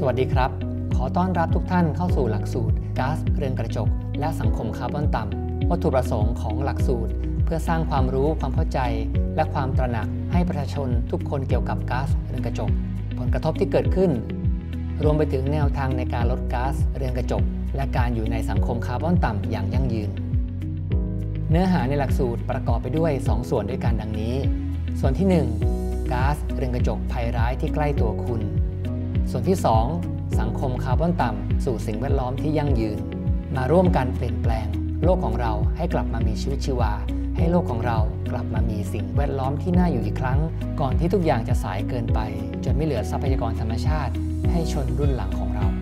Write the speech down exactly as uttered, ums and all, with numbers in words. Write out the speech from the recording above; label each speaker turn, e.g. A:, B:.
A: วัสดีครับขอต้อนรับทุกท่านเข้าสู่หลักสูตรก๊าซเรือนกระจกและสังคมคาร์บอนต่ำวัตถุประสงค์ของหลักสูตรเพื่อสร้างความรู้ความเข้าใจและความตระหนักให้ประชาชนทุกคนเกี่ยวกับก๊าซเรือนกระจกผลกระทบที่เกิดขึ้นรวมไปถึงแนวทางในการลดก๊าซเรือนกระจกและการอยู่ในสังคมคาร์บอนต่ำอย่างยั่งยืนเนื้อหาในหลักสูตรประกอบไปด้วยสองส่วนด้วยกันดังนี้ส่วนที่หนึ่งก๊าซเรือนกระจกภัยร้ายที่ใกล้ตัวคุณส่วนที่สองสังคมคาร์บอนต่ำสู่สิ่งแวดล้อมที่ยั่งยืนมาร่วมกันเปลี่ยนแปลงโลกของเราให้กลับมามีชีวิตชีวาให้โลกของเรากลับมามีสิ่งแวดล้อมที่น่าอยู่อีกครั้งก่อนที่ทุกอย่างจะสายเกินไปจนไม่เหลือทรัพยากรธรรมชาติให้ชนรุ่นหลังของเรา